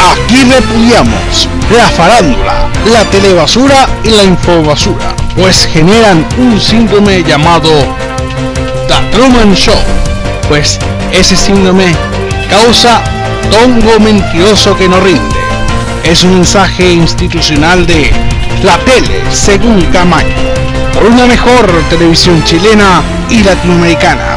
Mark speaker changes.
Speaker 1: Aquí repudiamos la farándula, la telebasura y la infobasura, pues generan un síndrome llamado The Truman Show, pues ese síndrome causa tongo mentiroso que no rinde. Es un mensaje institucional de la tele según Camaño, por una mejor televisión chilena y latinoamericana.